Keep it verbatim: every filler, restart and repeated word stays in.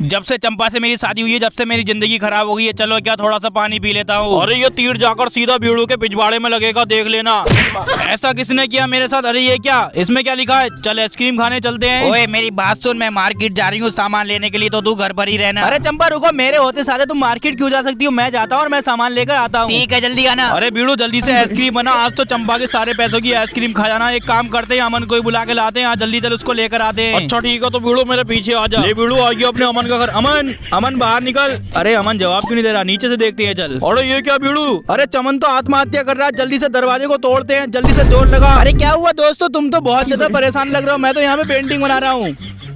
जब से चंपा से मेरी शादी हुई है, जब से मेरी जिंदगी खराब हो गई है। चलो क्या थोड़ा सा पानी पी लेता हूँ। अरे ये तीर जाकर सीधा भीड़ू के पिछवाड़े में लगेगा, देख लेना। ऐसा किसने किया मेरे साथ? अरे ये क्या, इसमें क्या लिखा है? चल आइसक्रीम खाने चलते हैं। ओए मेरी बात सुन, मैं मार्केट जा रही हूँ सामान लेने के लिए, तो तू घर पर ही रहना। अरे चंपा रुको, मेरे होते साथे तुम मार्केट क्यों जा सकती हो? मैं जाता हूँ और मैं सामान लेकर आता हूँ। ठीक है जल्दी आना। अरे भीड़ू जल्दी से आइसक्रीम बना, आज तो चंपा के सारे पैसों की आइसक्रीम खा जाना। एक काम करते हैं, अमन को बुला के लाते हैं, जल्दी चल उसको लेकर आते हैं। अच्छा ठीक है, तो भीड़ू मेरे पीछे आ जा। भीड़ू आ गया अपने अमन का घर। अमन अमन बाहर निकल। अरे अमन जवाब क्यों नहीं दे रहा? नीचे से देखते हैं चल। अरे ये क्या भीड़ू? अरे चमन तो आत्महत्या कर रहा है, जल्दी से दरवाजे को तोड़ते हैं, जल्दी से जोर लगा। अरे क्या हुआ दोस्तों, तुम तो बहुत ज्यादा परेशान लग रहे हो। मैं तो यहाँ पे पेंटिंग बना रहा हूँ।